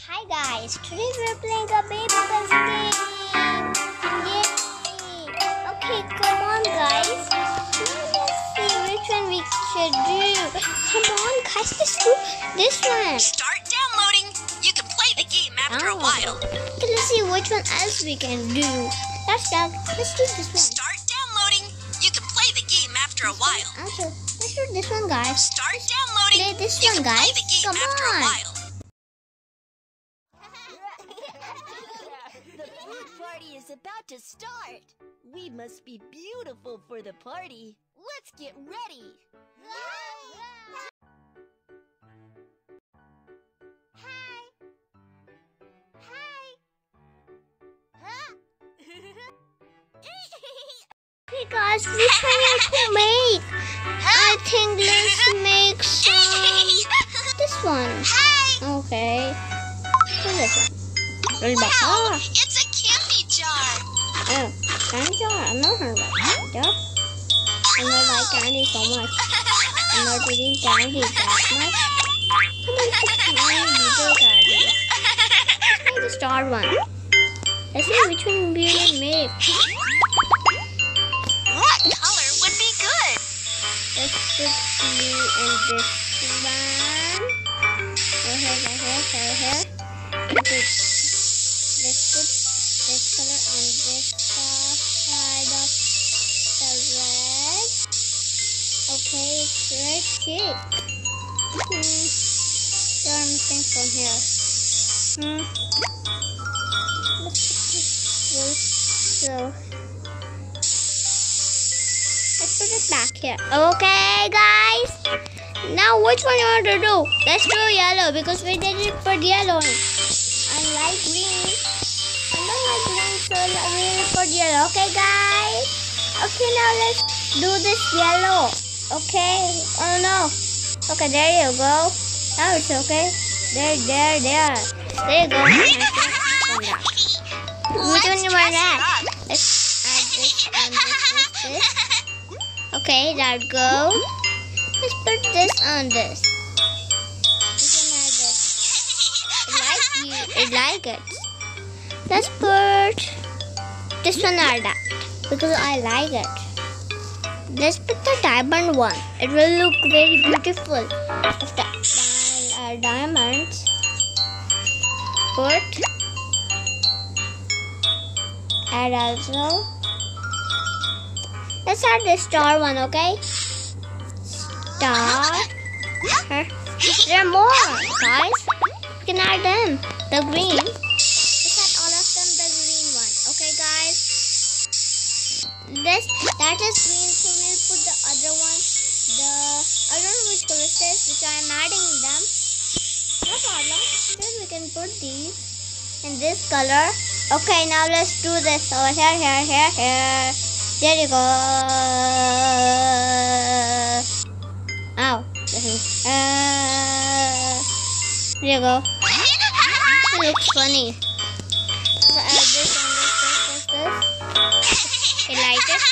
Hi guys, today we're playing a baby bus game. Yay! Okay, come on guys. Let's see which one we should do. Come on guys, let's do this one. Start downloading. You can play the game after a while. Okay, let's see which one else we can do. Let's do this one. Start downloading. You can play the game after a while. Also, let's do this one guys. Start downloading. Play this you one can guys. play the game Come after on. a while. The food party is about to start. We must be beautiful for the party. Let's get ready. Hey guys, which one you to make? I think let's make this one. Okay. So this one. Roll back. Wow, it's a candy jar. Oh, candy jar. I'm not heard about candy jar. I don't like candy so much. I'm not eating candy that much. I'm going to put my little candy. Let's make the star one. Let's see which one we will make. What color would be good? Let's put blue in this one. Here. Let's put this color on this side of the red. Okay, it's red cake. So I'm missing from here. Let's put this so let's put it back here. Okay, guys. Now which one you want to do? Let's do yellow because we didn't put yellow in. I like green. I don't like green, so we will put yellow. Okay, guys. Okay, now let's do this yellow. Okay. Oh no. Okay, there you go. Now it's okay. There. There you go. Which one you want that? Let's add this and this. Okay, that go. Let's put this on this. I like it. Let's put this one on that because I like it. Let's put the diamond one. It will look very beautiful. If the diamonds, add also. Let's add the star one, okay? Star. There are more, guys. You can add them. The green. Let's add all of them the green one. Okay, guys. That is green, so we'll put the other one. I don't know which color it is, which I am adding them. No problem. Then we can put these in this color. Okay, now let's do this over here. There you go. Ow. There you go. It looks funny. So add this and this. I like it.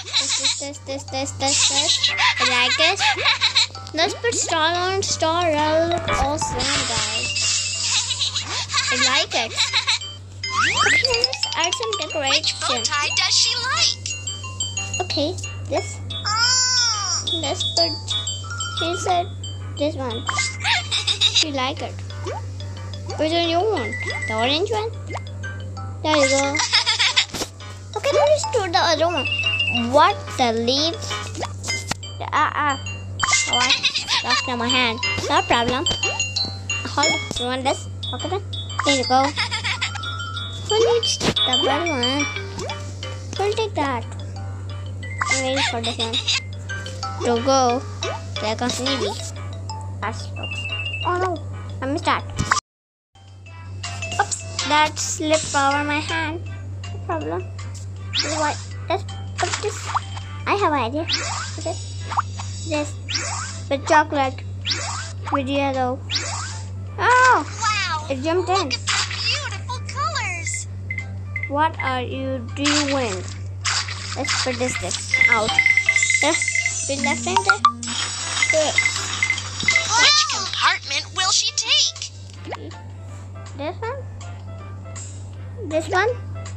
This. I like it. Let's put star on star. That'll look awesome, guys. I like it. Okay, let's add some decoration. Which bow tie does she like? Okay, this. Let's put. She said this one. She like it. Which one you want? The orange one? There you go. Okay, now let's do the other one. What? The leaves? What? Lost in my hand. No problem. Hold it. You want this? Okay then. There you go. Who needs the red one? We'll take that. I'm waiting for this one to go like a sneezy. That's looks. Oh no, I missed that. Oops, that slipped over my hand. No problem. What? Let's put this. I have an idea. This with chocolate, with yellow. Oh! Wow! It jumped in. Look at the beautiful colors. What are you doing? Let's put this out. With left hand there. Which compartment will she take? This one? This one?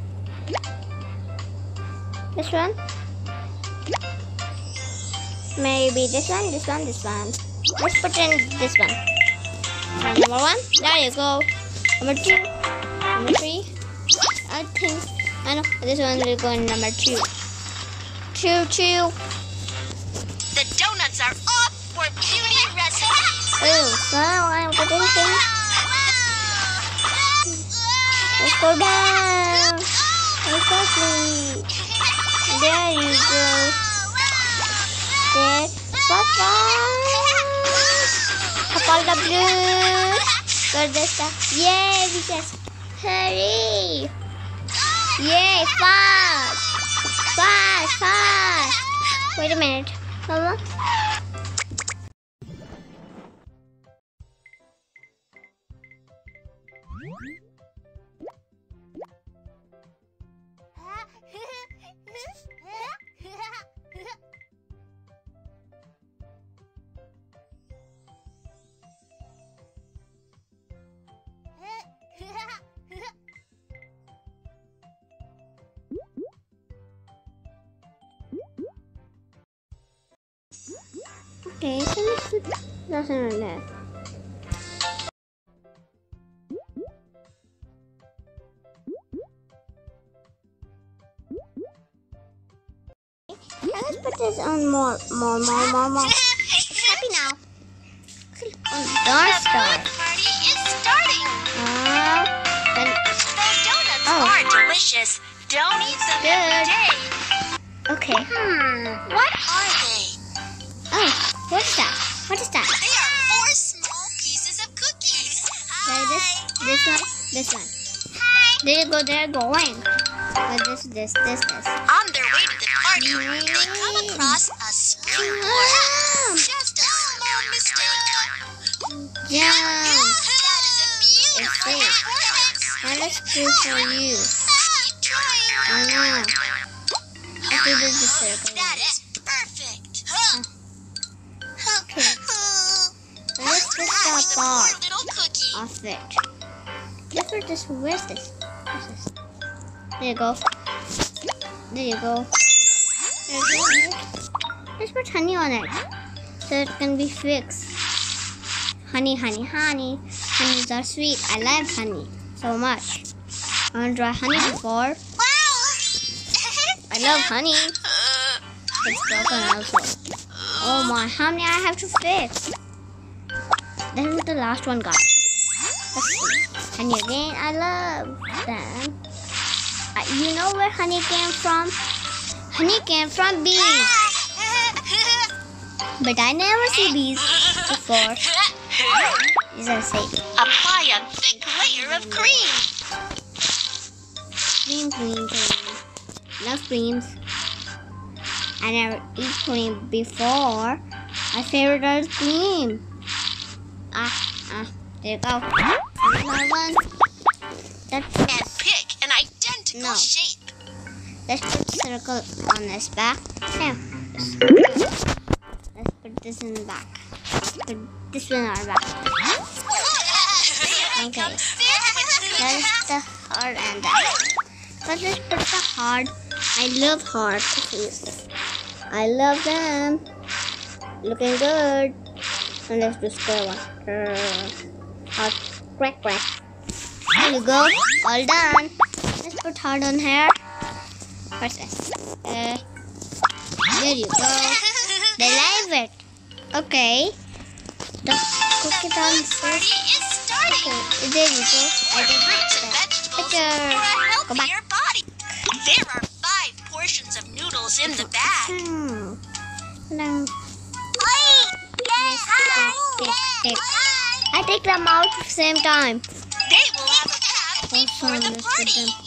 This one? Maybe this one, this one, this one. Let's put in this one. Number 1. There you go. Number 2. Number 3. I know this one will go in number 2. Choo. The donuts are off for beauty recipes. Oh, so I'm putting things. Let's go down. Very quickly. There you go. There. Papa. All the blue. Got this stuff. Yay, we just hurry. Yay, fast. Wait a minute. Mama. Okay, so let's put that on there. Now let's put this on more. It's happy now. Don't start. The party is starting. Then, Those donuts are delicious. Don't eat them every day. okay. What are they? Oh, what's that? What is that? They are 4 small pieces of cookies. Like this one. There you go, they're going. But this. On their way to the party, they come across a springboard. Just a small mistake. Yeah. That is a beautiful It's performance. Now let's do for you. Keep trying. I know. Let's do the circle. That is perfect. Okay. Now let's put That's the the bar poor little cookie. off it. Let's put this. Where's this? There you go. Let's put honey on it so it can be fixed. Honey. Honeys are sweet. I love honey so much. I want to try honey before. I love honey. It's broken also. Oh my, how many I have to fix? This is the last one, guys. Let's see. Honey again. I love them. You know where honey came from? Honey came from bees. But I never see bees before. These are safe. Apply a thick layer of cream. Cream. Love creams. I never eat cream before. My favorite is cream. There you go. Another one. And pick an identical shape. Let's put circle on this back. There. Let's put this in the back. Let's put this one on our back. Okay. That's the heart and that. But let's put the heart. I love heart cookies. I love them. Looking good. And let's do square one. Heart. Crack. There you go. All done. Let's put heart on here. What's this? There you go. They love it. Okay. The cookie done. Party is starting. Okay. There you go. I did Fruits and vegetables for a Go back. healthier body. There are 5 portions of noodles in the bag. No. Take. I take them out at the same time. They will have a bath before the Let's put party. them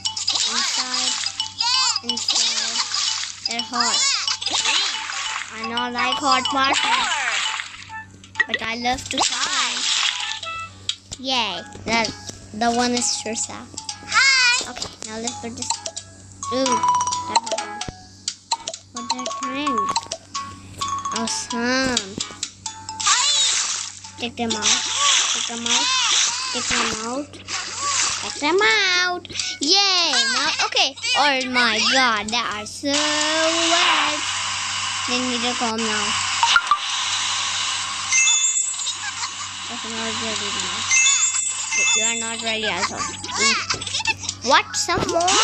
inside. They're hot. I don't like hot water, but I love to try. Yay! The one is Shirsa. Hi. Okay, now let's put this. Ooh, that one. What they're trying. Awesome. Take them out. Take them out. Take them out. Yay! Now, okay. Oh my God, they are so wet. They need to calm now. That's not ready now. You are not ready also. What? Some more?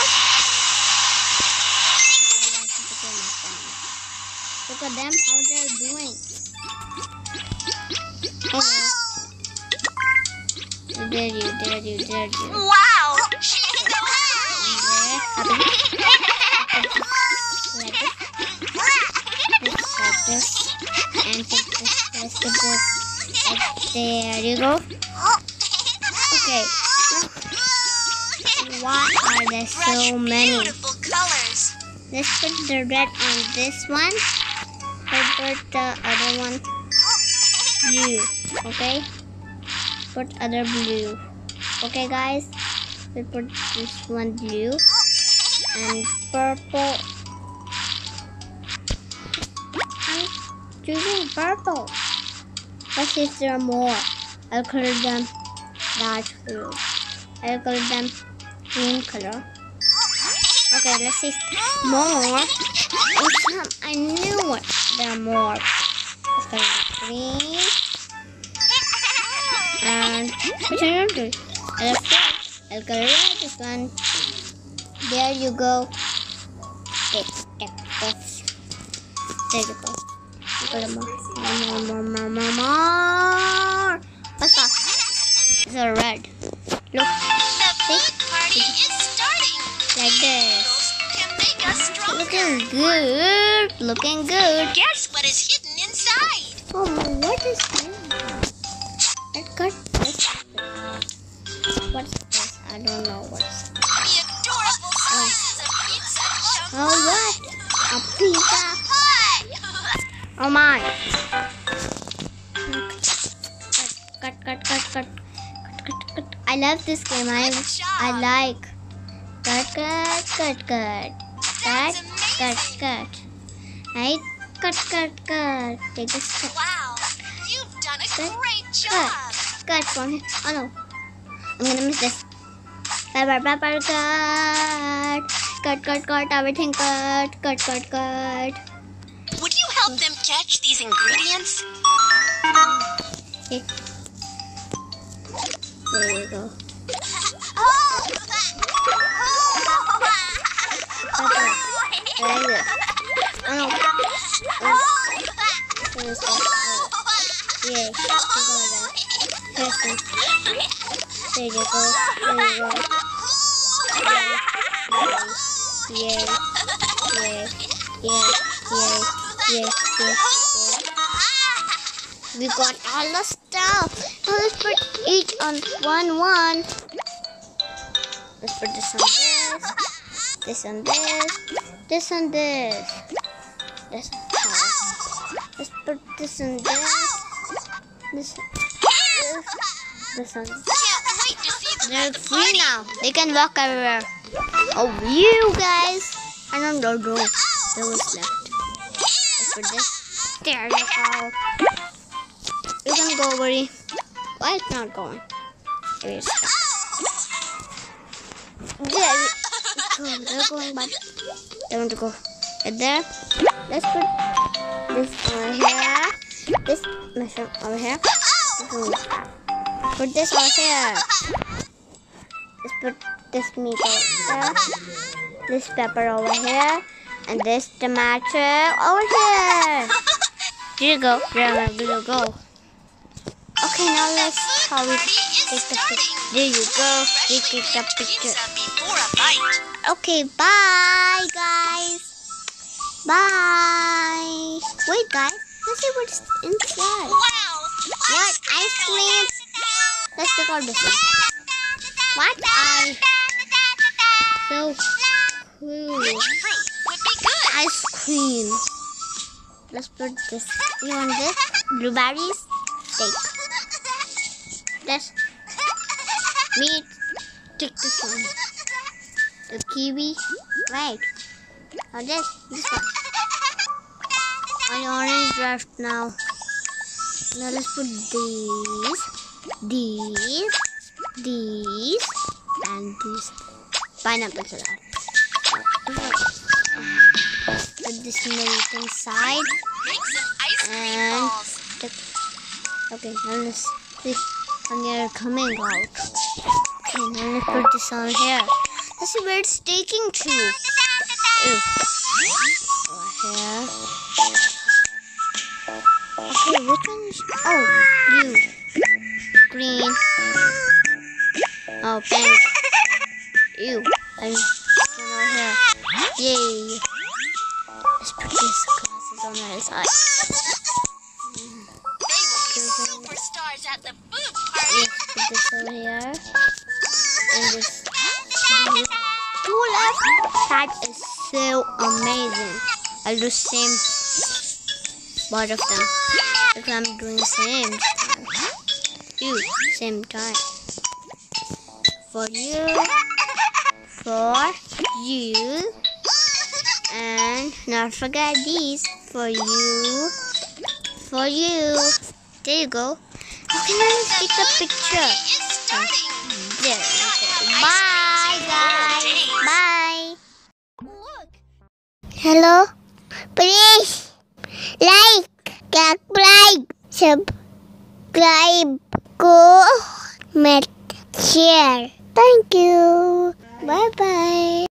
Look at them, how they're doing. Okay. Dare you. Wow! She's so Like this. And take this. Let's get this. There you go. Okay. Why are there so many? Beautiful colors. Let's put the red on this one. Let's put the other one blue. Okay. Put other blue. Okay, guys. We'll put this one blue and purple. I'm choosing purple. Let's see if there are more. I'll color them dark blue. I'll color them green color. Okay, let's see more. I knew what there are more. Let's color green. And which one you do? I'll color red this one. There you go. Take this. There you go. You got more. What's that? It's a red. Look. The big party is starting. Like this. Can make us stronger. Looking good. Guess what is hidden inside? Oh, what is this? Let's cut this. What's this? I don't know what's. The adorable slices of pizza chunk. Oh, what? A pizza. Pie. Oh my. Cut. I love this game. I like. Cut. Right? Cut. Take this cut. Wow, you've done a great job. Cut from here. Oh no. I'm gonna miss this. Cut. Everything cut. Would you help them catch these ingredients? Okay. There you go. Like this. Oh no. Yay. There you go. Yay. We got all the stuff. Now let's put each on one. Let's put this on this on this. Let's put this on this on this. Can't wait to see them They're at the free party. now. They can walk everywhere. Oh, you guys. I don't know. There was left. Let's put this. There you go. You can go, buddy. Why it's not going? Maybe it's stuck. There. They're going, but they want to go right there. Let's put this over here. This mushroom over here. Put this over here. Let's put this meat over there. This pepper over here. And this tomato over here. There you go. There you go. Okay, now let's how we take the picture. There you go. We take the picture. Before a bite. Okay, bye guys. Bye. Wait guys, let's see what's inside. Wow. What? Ice cream? Let's take out this one. What? So cool. Fruit would be good. Ice cream. Let's put this. You want this? Blueberries? Take. Let's meat. Take this one. The kiwi. Right. Or this one. Only orange left now. Now let's put these. these and these pineapples are. Put this milk inside. Make some ice cream And balls. okay, now let's see when they're coming out. Okay, now let's put this on here. Let's see where it's taking to. Ew. Over here. Okay, which one is? Oh, blue, green. Oh, pink. Ew. And this one over here. Yay. Let's put these glasses on the other side. They will be superstars at the food party. Let's put this over here. And this two left. That is so amazing. I'll do same both of them. Because I'm doing same time. You, same time. For you. For you. And not forget these. For you. For you. There you go. Okay, now let's take the picture. It's starting. There. Okay. Bye, guys. Bye. Look, Hello. Please like, subscribe, comment, share. Thank you. Bye bye.